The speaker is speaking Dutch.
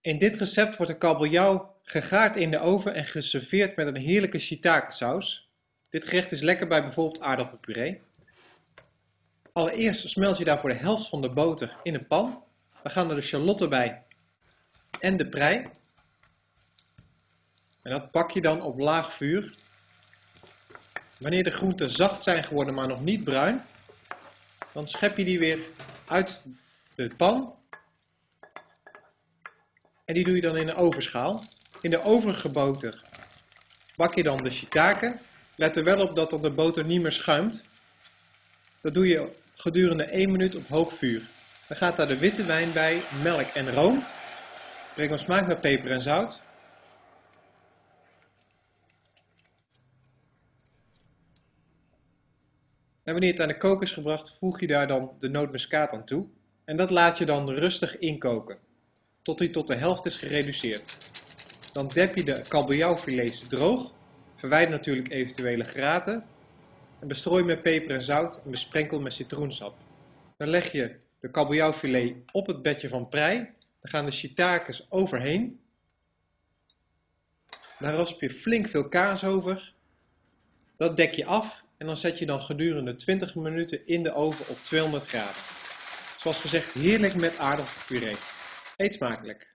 In dit recept wordt de kabeljauw gegaard in de oven en geserveerd met een heerlijke shiitake saus. Dit gerecht is lekker bij bijvoorbeeld aardappelpuree. Allereerst smelt je daarvoor de helft van de boter in een pan. We gaan er de shalotten bij en de prei. En dat bak je dan op laag vuur. Wanneer de groenten zacht zijn geworden, maar nog niet bruin, dan schep je die weer uit de pan. En die doe je dan in een ovenschaal. In de overige boter bak je dan de shiitake. Let er wel op dat de boter niet meer schuimt. Dat doe je gedurende 1 minuut op hoog vuur. Dan gaat daar de witte wijn bij, melk en room. Breng dan smaak met peper en zout. En wanneer het aan de kook is gebracht, voeg je daar dan de nootmuskaat aan toe. En dat laat je dan rustig inkoken, tot die tot de helft is gereduceerd. Dan dep je de kabeljauwfilets droog, verwijder natuurlijk eventuele graten. En bestrooi met peper en zout en besprenkel met citroensap. Dan leg je de kabeljauwfilet op het bedje van prei. Dan gaan de shiitakes overheen. Daar rasp je flink veel kaas over. Dat dek je af en dan zet je dan gedurende 20 minuten in de oven op 200 graden. Zoals gezegd, heerlijk met aardappelpuree. Eet smakelijk!